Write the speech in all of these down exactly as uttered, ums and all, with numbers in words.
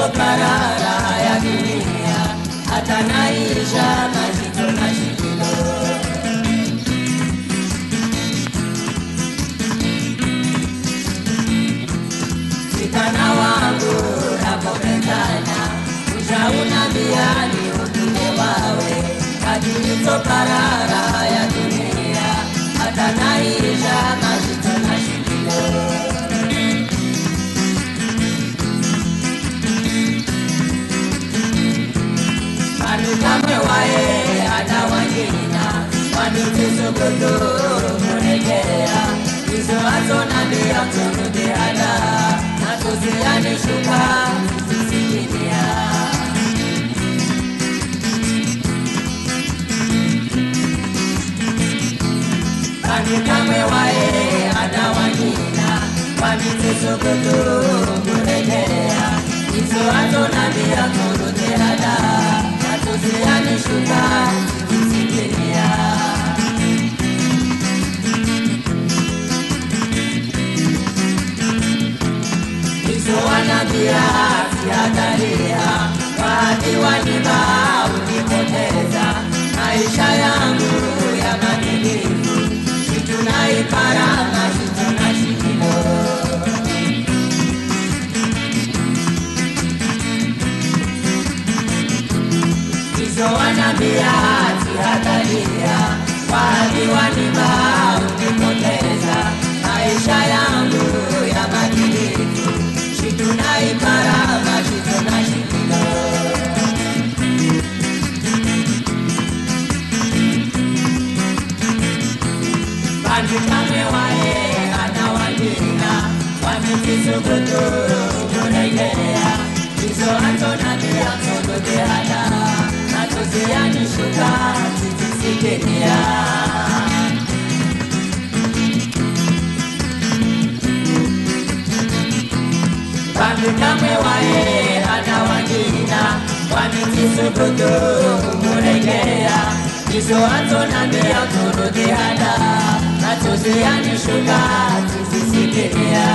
parara ya dunia, hata naisha mazito na shikilo. Sikana wangu napopendana, ushauna biani utume wawe, kadilito parara ya dunia, hata naisha mazito na shikilo. Kamwe wae hata wajina wanutiso kuturu munekea iso ato nabia mtunude hada natuziani shuka sisikinia. Kamwe wae hata wajina wanutiso kuturu munekea iso ato nabia mtunude hada Tuziani shuka sisikinia. Iso wanambia siadalia, wadi waniba unipoteza, maisha yangu ya madilifu, shitu na iparama, shitu na shikilo. Iso wanambia siadalia, wadi waniba unipoteza, maisha yangu ya madilifu, shitu na iparama, shitu na shikilo. Bandi kame wae ana wajina, wamekisuguturu kuregelea, iso antona dia sogote hada, natuziani shuka sisikinia. Bandi kame wae ana wajina, wamekisuguturu kuregelea, iso antona dia sogote hada, natuziani shuka sisikinia.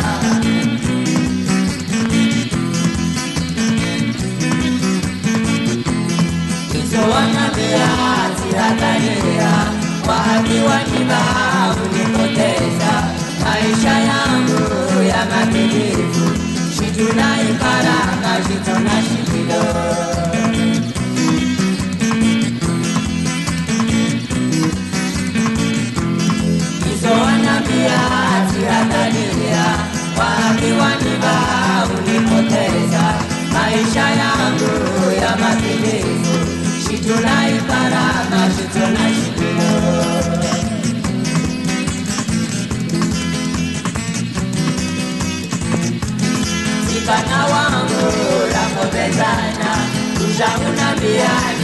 Wanambia siadalia, wahaki waniba unipoteza, maisha yangu ya madilifu, shitu na iparanga, shitu na shikilo. Iso wanambia siadalia, wahaki waniba unipoteza, maisha yangu ya madilifu, shitu na iparama, shitu na shikilo. Sikana wangu la kopezana, usha unambia